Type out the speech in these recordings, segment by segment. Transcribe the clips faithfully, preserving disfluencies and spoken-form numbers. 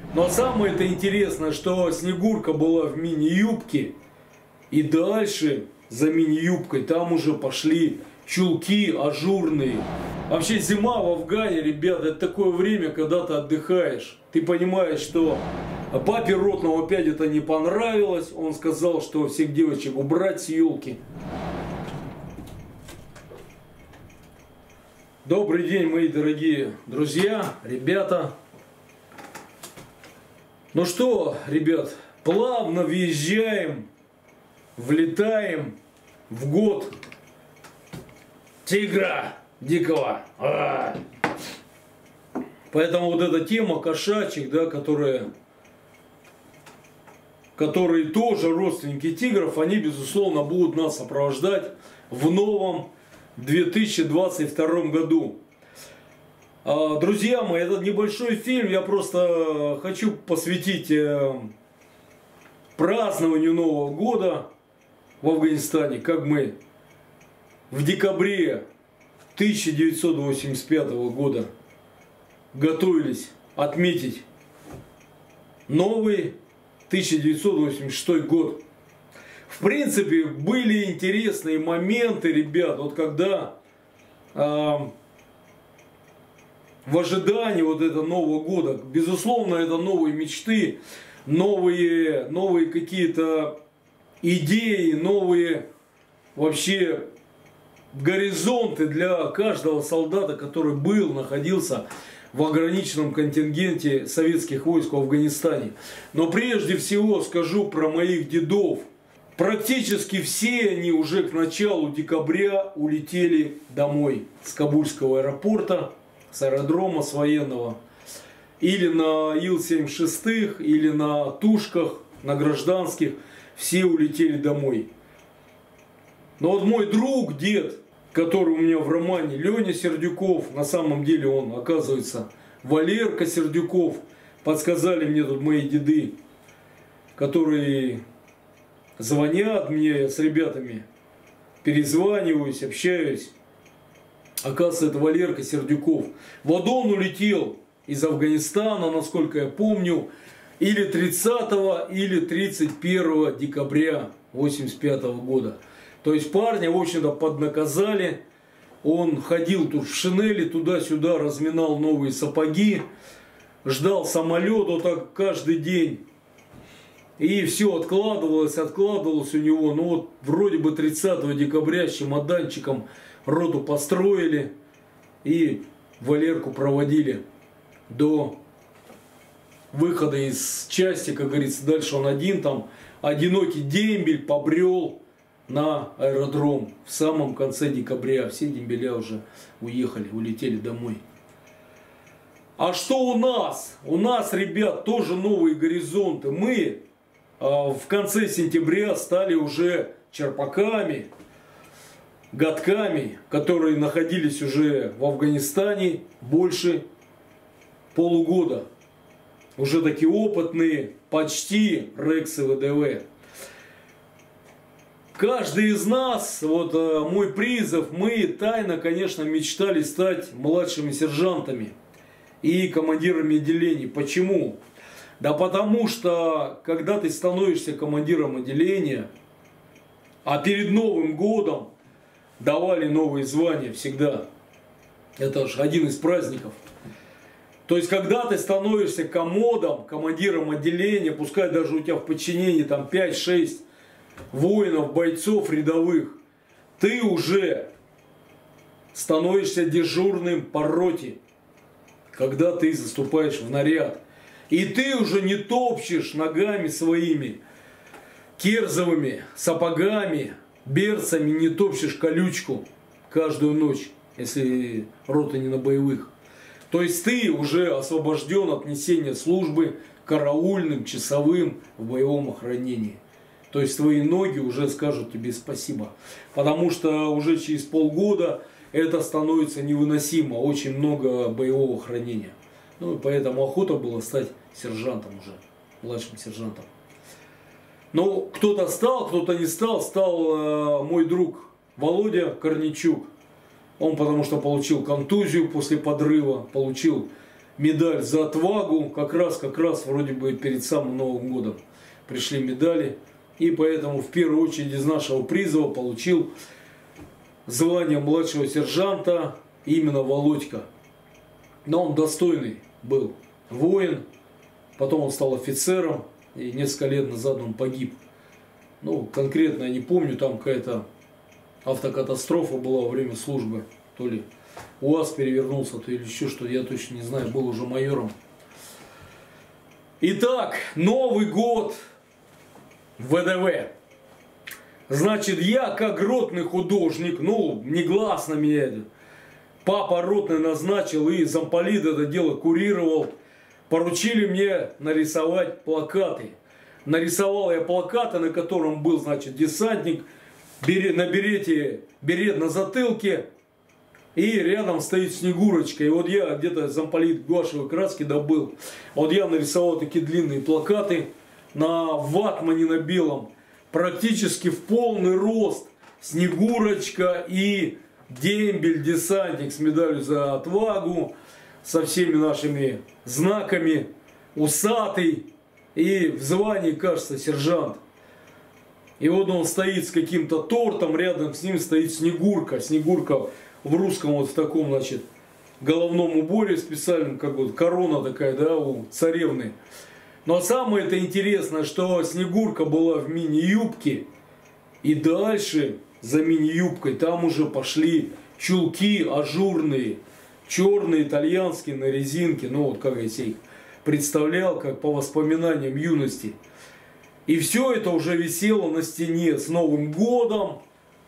Но самое это интересное, что Снегурка была в мини-юбке. И дальше за мини-юбкой там уже пошли чулки ажурные. Вообще зима в Афгане, ребята, это такое время, когда ты отдыхаешь. Ты понимаешь, что папе Ротному опять это не понравилось. Он сказал, что всех девочек убрать с елки. Добрый день, мои дорогие друзья, ребята. Ну что, ребят, плавно въезжаем, влетаем в год тигра дикого. А -а -а. Поэтому вот эта тема кошачьих, да, которые, которые тоже родственники тигров, они, безусловно, будут нас сопровождать в новом две тысячи двадцать втором году. Друзья мои, этот небольшой фильм я просто хочу посвятить празднованию Нового года в Афганистане, как мы в декабре тысяча девятьсот восемьдесят пятого года готовились отметить новый тысяча девятьсот восемьдесят шестой год. В принципе, были интересные моменты, ребят, вот когда э, в ожидании вот этого Нового года, безусловно, это новые мечты, новые, новые какие-то идеи, новые вообще горизонты для каждого солдата, который был, находился в ограниченном контингенте советских войск в Афганистане. Но прежде всего скажу про моих дедов. Практически все они уже к началу декабря улетели домой с Кабульского аэропорта, с аэродрома с военного. Или на Ил семьдесят шесть, или на тушках, на гражданских. Все улетели домой. Но вот мой друг, дед, который у меня в романе, Леня Сердюков, на самом деле он, оказывается, Валерка Сердюков, подсказали мне тут мои деды, которые звонят мне с ребятами, перезваниваюсь, общаюсь. Оказывается, это Валерка Сердюков. Вот он улетел из Афганистана, насколько я помню, или тридцатого, или тридцать первого декабря восемьдесят пятого года. То есть парня, в общем-то, поднаказали. Он ходил тут в шинели, туда-сюда, разминал новые сапоги, ждал самолет вот так каждый день. И все откладывалось, откладывалось у него. Ну вот вроде бы тридцатого декабря с чемоданчиком роту построили и Валерку проводили до выхода из части, как говорится. Дальше он один там, одинокий дембель, побрел на аэродром в самом конце декабря. Все дембеля уже уехали, улетели домой. А что у нас? У нас, ребят, тоже новые горизонты. Мы в конце сентября стали уже черпаками, годками, которые находились уже в Афганистане больше полугода. Уже такие опытные, почти рексы ВДВ. Каждый из нас, вот мой призыв, мы тайно, конечно, мечтали стать младшими сержантами и командирами отделений. Почему? Да потому что, когда ты становишься командиром отделения, а перед Новым годом давали новые звания всегда, это же один из праздников. То есть, когда ты становишься комодом, командиром отделения, пускай даже у тебя в подчинении там пять-шесть воинов, бойцов рядовых, ты уже становишься дежурным по роте, когда ты заступаешь в наряд. И ты уже не топчешь ногами своими, керзовыми сапогами, берцами, не топчешь колючку каждую ночь, если рота не на боевых. То есть ты уже освобожден от несения службы караульным, часовым в боевом охранении. То есть твои ноги уже скажут тебе спасибо. Потому что уже через полгода это становится невыносимо. Очень много боевого хранения. Ну и поэтому охота была стать сержантом уже, младшим сержантом. Но кто-то стал, кто-то не стал. Стал э, мой друг Володя Корничук. Он потому что получил контузию после подрыва, получил медаль за отвагу. Как раз, как раз вроде бы перед самым Новым годом пришли медали. И поэтому в первую очередь из нашего призыва получил звание младшего сержанта именно Володька. Но он достойный был воин. Потом он стал офицером. И несколько лет назад он погиб. Ну, конкретно я не помню, там какая-то автокатастрофа была во время службы. То ли УАЗ перевернулся, то или еще что, я точно не знаю, был уже майором. Итак, Новый год в ВДВ. Значит, я как ротный художник, ну, негласно меня папа ротный назначил, и замполит это дело курировал. Поручили мне нарисовать плакаты. Нарисовал я плакаты, на котором был, значит, десантник, берет, на берете, берет на затылке, и рядом стоит Снегурочка. И вот я где-то замполит гуашевой краски добыл. Вот я нарисовал такие длинные плакаты на ватмане на белом, практически в полный рост. Снегурочка и дембель, десантник с медалью за отвагу, со всеми нашими знаками, усатый и в звании, кажется, сержант. И вот он стоит с каким-то тортом, рядом с ним стоит Снегурка. Снегурка в русском вот в таком, значит, головном уборе специальном, как вот корона такая, да, у царевны. Но самое это интересное, что Снегурка была в мини-юбке, и дальше за мини-юбкой там уже пошли чулки ажурные, черные, итальянские, на резинке, ну вот как я себе их представлял, как по воспоминаниям юности. И все это уже висело на стене с Новым годом.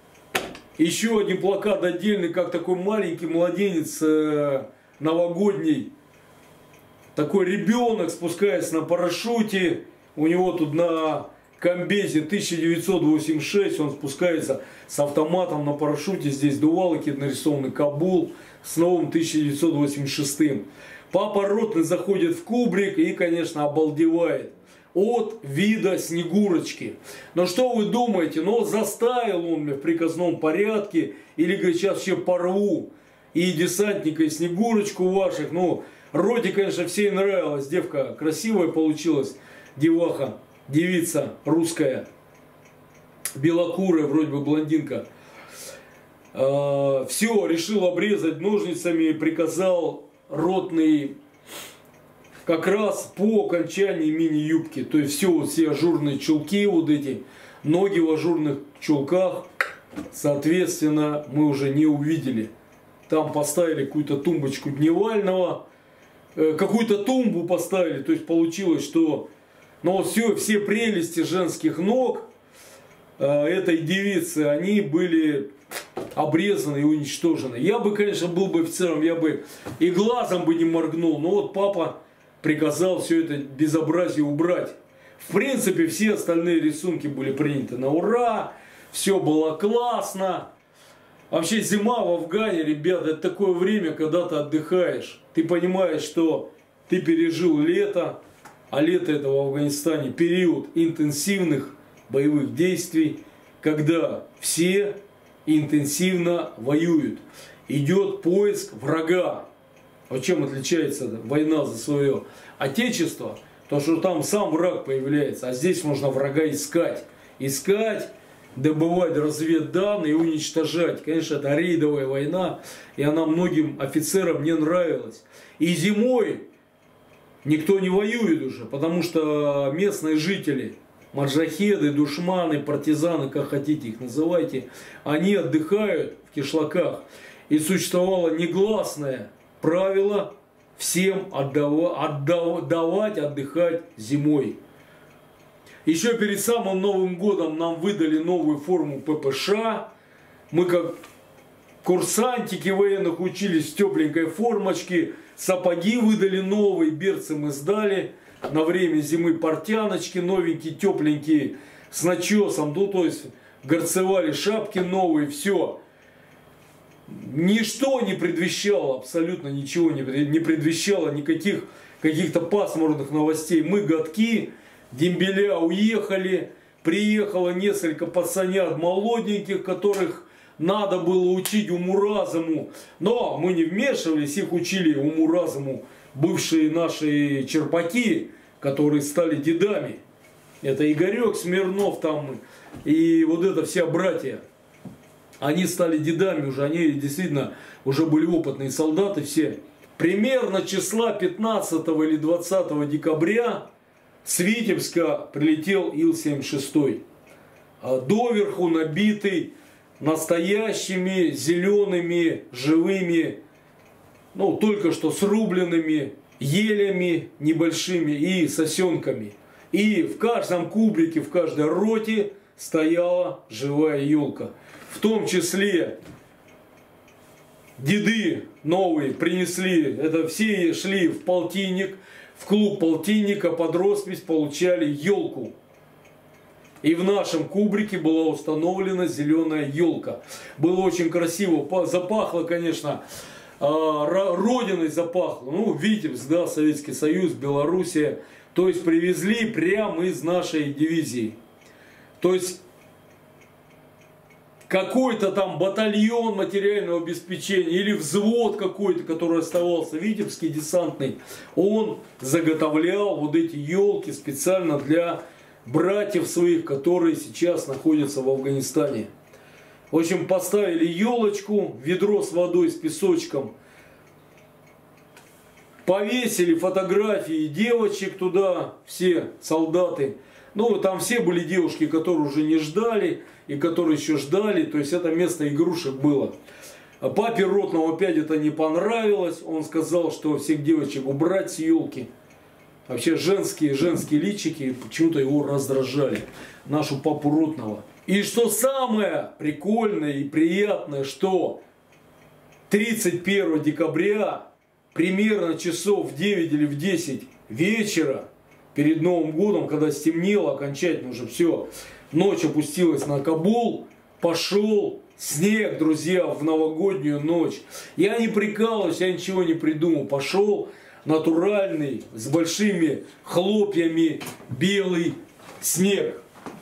Еще один плакат отдельный, как такой маленький младенец э, новогодний. Такой ребенок, спускаясь на парашюте. У него тут на комбезе тысяча девятьсот восемьдесят шесть, он спускается с автоматом на парашюте. Здесь дувалки нарисованы, Кабул с новым тысяча девятьсот восемьдесят шестым. Папа ротный заходит в кубрик и, конечно, обалдевает от вида Снегурочки. Но что вы думаете? Ну, заставил он меня в приказном порядке. Или, говорит, сейчас вообще порву. И десантника, и Снегурочку ваших. Ну, роте, конечно, всей нравилась. Девка красивая получилась. Деваха, девица русская. Белокурая, вроде бы блондинка. Все, решил обрезать ножницами. Приказал ротный как раз по окончании мини-юбки. То есть все, вот все ажурные чулки вот эти, ноги в ажурных чулках, соответственно, мы уже не увидели. Там поставили какую-то тумбочку дневального, э, какую-то тумбу поставили. То есть получилось, что ну, вот все, все прелести женских ног э, этой девицы, они были обрезаны и уничтожены. Я бы, конечно, был бы офицером, я бы и глазом бы не моргнул. Но вот папа приказал все это безобразие убрать. В принципе, все остальные рисунки были приняты на ура. Все было классно. Вообще зима в Афгане, ребята, это такое время, когда ты отдыхаешь. Ты понимаешь, что ты пережил лето. А лето это в Афганистане период интенсивных боевых действий. Когда все интенсивно воюют. Идет поиск врага. Вот чем отличается война за свое отечество? То, что там сам враг появляется, а здесь можно врага искать. Искать, добывать разведданные и уничтожать. Конечно, это рейдовая война, и она многим офицерам не нравилась. И зимой никто не воюет уже, потому что местные жители, маджахеды, душманы, партизаны, как хотите их называйте, они отдыхают в кишлаках. И существовало негласное правило всем отдавать, отдавать, отдыхать зимой. Еще перед самым Новым годом нам выдали новую форму ППШ. Мы как курсантики военных учились в тепленькой формочке. Сапоги выдали новые, берцы мы сдали. На время зимы портяночки новенькие, тепленькие, с начесом. Ну, то есть горцевали шапки новые, все. Ничто не предвещало, абсолютно ничего не предвещало, никаких каких-то пасмурных новостей. Мы годки, дембеля уехали, приехало несколько пацанят молоденьких, которых надо было учить уму-разуму. Но мы не вмешивались, их учили уму-разуму бывшие наши черпаки, которые стали дедами. Это Игорек Смирнов там и вот это все братья. Они стали дедами уже, они действительно уже были опытные солдаты все. Примерно числа пятнадцатого или двадцатого декабря с Витебска прилетел Ил семьдесят шесть. Доверху набитый настоящими зелеными, живыми, ну только что срубленными елями небольшими и сосенками. И в каждом кубрике, в каждой роте стояла живая елка. В том числе деды новые принесли, это все шли в полтинник, в клуб полтинника под роспись получали елку. И в нашем кубрике была установлена зеленая елка. Было очень красиво, запахло, конечно, родиной запахло. Ну, Витебск, да, Советский Союз, Белоруссия. То есть привезли прямо из нашей дивизии. То есть какой-то там батальон материального обеспечения или взвод какой-то, который оставался, Витебский десантный, он заготовлял вот эти елки специально для братьев своих, которые сейчас находятся в Афганистане. В общем, поставили елочку, ведро с водой, с песочком, повесили фотографии девочек туда, все солдаты. Ну, там все были девушки, которые уже не ждали, и которые еще ждали. То есть, это место игрушек было. Папе ротного опять это не понравилось. Он сказал, что всех девочек убрать с елки. Вообще, женские, женские личики почему-то его раздражали. Нашу папу ротного. И что самое прикольное и приятное, что тридцать первого декабря, примерно часов в девять или в десять вечера, перед Новым годом, когда стемнело окончательно уже все, ночь опустилась на Кабул, пошел снег, друзья, в новогоднюю ночь. Я не прикалываюсь, я ничего не придумал. Пошел натуральный, с большими хлопьями, белый снег.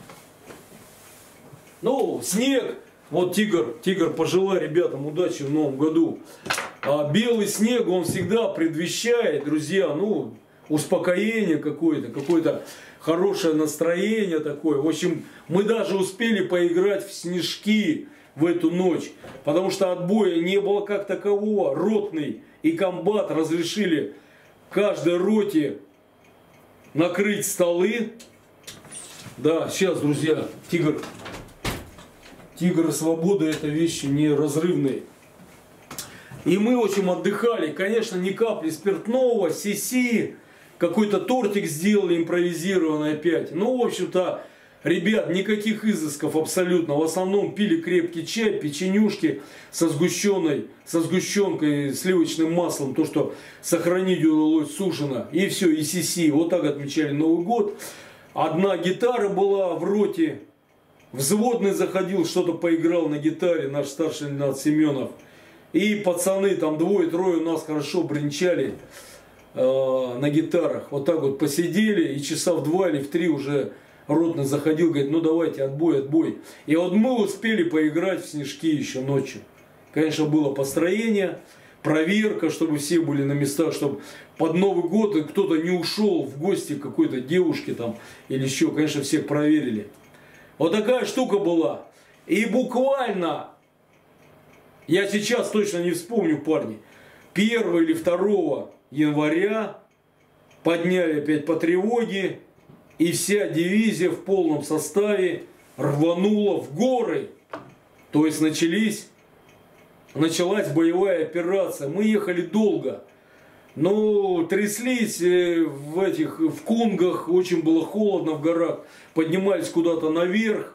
Ну, снег, вот Тигр, Тигр, пожелай ребятам удачи в Новом году. А белый снег, он всегда предвещает, друзья, ну, успокоение какое-то, какое-то хорошее настроение такое. В общем, мы даже успели поиграть в снежки в эту ночь, потому что отбоя не было как такового. Ротный и комбат разрешили каждой роте накрыть столы. Да, сейчас, друзья, Тигр, Тигр и свобода — это вещи неразрывные. И мы очень отдыхали. Конечно, ни капли спиртного, сиси, какой-то тортик сделали импровизированный опять. Ну, в общем-то, ребят, никаких изысков абсолютно. В основном пили крепкий чай, печенюшки со сгущенной, со сгущенкой, сливочным маслом. То, что сохранить удалось сушено. И все, и сиси. Вот так отмечали Новый год. Одна гитара была в роте. Взводный заходил, что-то поиграл на гитаре, наш старший лейтенант Семенов. И пацаны, там двое-трое у нас хорошо бренчали э, на гитарах. Вот так вот посидели, и часа в два или в три уже ротный заходил, говорит, ну давайте, отбой, отбой. И вот мы успели поиграть в снежки еще ночью. Конечно, было построение, проверка, чтобы все были на местах, чтобы под Новый год кто-то не ушел в гости к какой-то девушке там или еще. Конечно, всех проверили. Вот такая штука была. И буквально... Я сейчас точно не вспомню, парни, первого или второго января подняли опять по тревоге, и вся дивизия в полном составе рванула в горы. То есть начались, началась боевая операция. Мы ехали долго, но тряслись в этих, в Кунгах, очень было холодно в горах, поднимались куда-то наверх.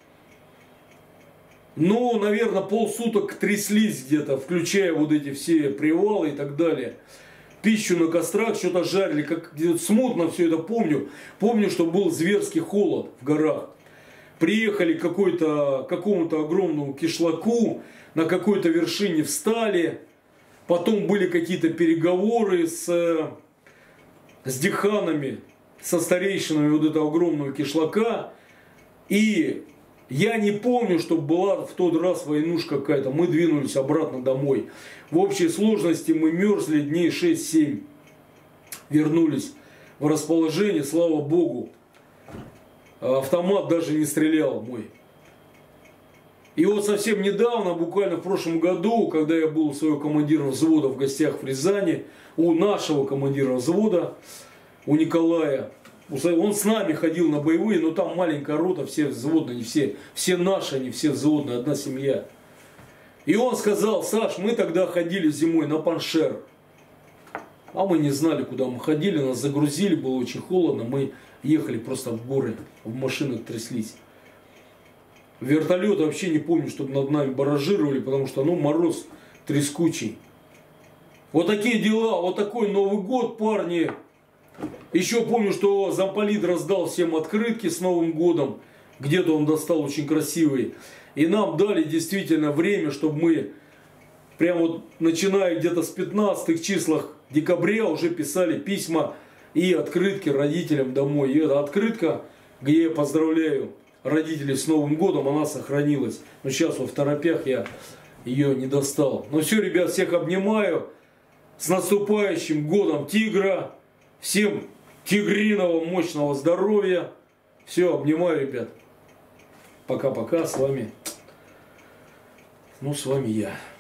Ну, наверное, полсуток тряслись где-то, включая вот эти все привалы и так далее. Пищу на кострах что-то жарили, как смутно все это помню. Помню, что был зверский холод в горах. Приехали к какой-то, какому-то огромному кишлаку, на какой-то вершине встали. Потом были какие-то переговоры с, с диханами, со старейшинами вот этого огромного кишлака. И... я не помню, чтобы была в тот раз войнушка какая-то. Мы двинулись обратно домой. В общей сложности мы мерзли дней шесть-семь. вернулись в расположение, слава Богу. Автомат даже не стрелял мой. И вот совсем недавно, буквально в прошлом году, когда я был у своего командира взвода в гостях в Рязани, у нашего командира взвода, у Николая, он с нами ходил на боевые, но там маленькая рота, все взводные, не все, все наши, они все взводные, одна семья. И он сказал: Саш, мы тогда ходили зимой на Паншер. А мы не знали, куда мы ходили, нас загрузили, было очень холодно, мы ехали просто в горы, в машинах тряслись. Вертолет вообще не помню, чтобы над нами баражировали, потому что, ну, мороз трескучий. Вот такие дела, вот такой Новый год, парни. Еще помню, что замполит раздал всем открытки с Новым годом. Где-то он достал очень красивый. И нам дали действительно время, чтобы мы, прям вот начиная где-то с пятнадцатых числах декабря, уже писали письма и открытки родителям домой. И эта открытка, где я поздравляю родителей с Новым годом, она сохранилась. Но сейчас во второпях я ее не достал. Ну все, ребят, всех обнимаю. С наступающим годом тигра. Всем тигриного мощного здоровья. Все, обнимаю, ребят. Пока-пока, с вами. Ну, с вами я.